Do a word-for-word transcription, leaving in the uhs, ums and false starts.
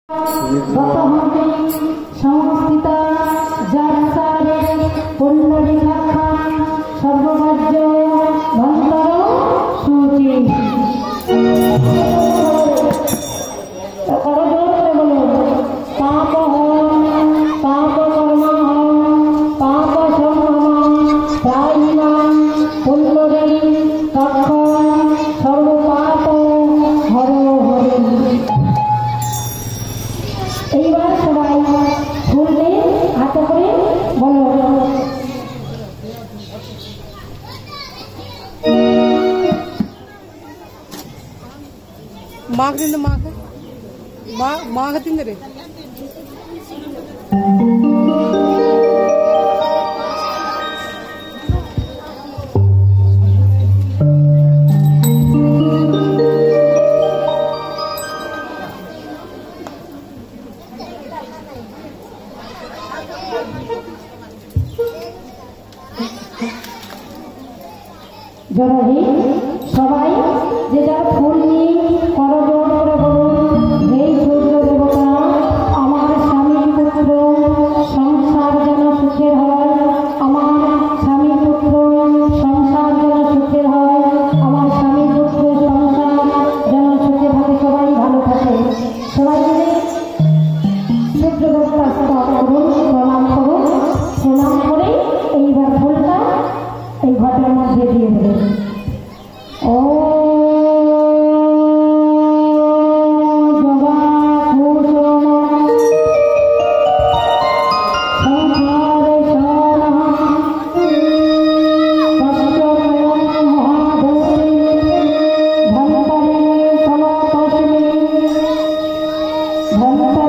সংস্থিতা যাত্রারে পুণ্যরি সাক্ষাৎ সর্বকার্য ভন্তর সূচি করজোরে বলো পাপ পাপ কর্ম পাপ সম্ভব প্রায়িণাম পুণ্যরি তক্ষ সর্বপাপ হর হরে। এইবার সবাই ফুল নিয়ে হাতে করে বলো माग दिन माग माग माग दिन रे জননী সবাই যে যার ফুল নিয়ে করজোড় করে বলুন, হে সূর্য দেবতা, আমার স্বামী পুত্র সংসার যেন সুখের হয়, আমার স্বামী পুত্র সংসার যেন সুখের হয়, আমার স্বামী পুত্র সংসার যেন সুখে থাকে, সবাই ভালো থাকে। সবাই মিলে সূর্য দেবতা স্তব করুন, প্রণাম করুন। প্রণাম করে এইবার ফুলটা এই ঘটের মধ্যে দিয়ে দেবেন। ও ভক্ত